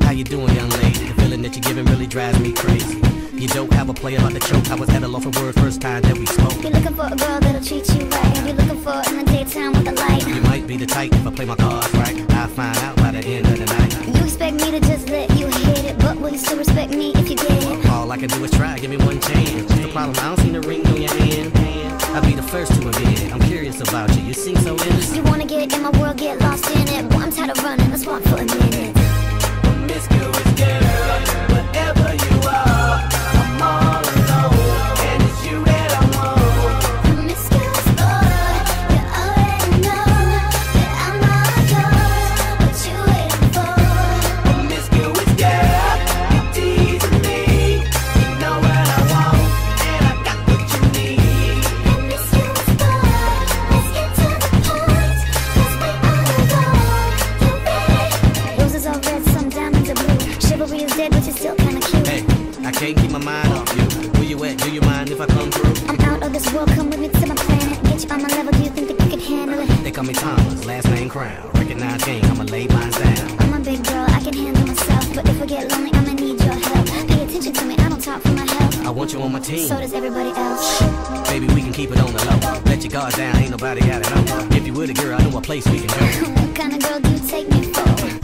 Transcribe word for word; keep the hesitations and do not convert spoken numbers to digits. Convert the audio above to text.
How you doing, young lady? The feeling that you're giving really drives me crazy. You don't have a play about the choke. I was at a loss for words first time that we spoke. You're looking for a girl that'll treat you right. You're looking for in the daytime with the light. You might be the type if I play my cards right. I'll find out by the end of the night. You expect me to just let you hit it, but will you still respect me if you get it? All I can do is try, give me one chance. What's the problem? I don't see the ring on your hand. I'll be the first to admit. I'm curious about you. You seem so innocent. You wanna get in my world, get lost in it. Boy, I'm tired of running. Let's walk for a minute. Promiscuous girl, whatever you are, I'm all alone, and it's you that I want. Promiscuous boy, you already know that I'm all yours. What you waiting for? Promiscuous girl, you're teasing me. You know what I want, and I got what you need. Promiscuous boy, let's get to the point, 'cause we all alone. You ready? Roses are red, some diamonds are blue. Chivalry is dead, but you're still kinda cute. Hey, I can't keep my mind off you. Where you at? Do you mind if I come through? I'm out of this world, come with me to my planet. Get you on my level, do you think that you can handle it? They call me Thomas, last name Crown. Recognize game, I'ma lay mine down. I'm a big girl, I can handle myself. But if I get lonely, I'ma need your help. Pay attention to me, I don't talk for my health. I want you on my team. So does everybody else. Baby, we can keep it on the low. Let your guard down, ain't nobody got it know. If you with a girl, I know a place we can go. What kind of girl do you take me for?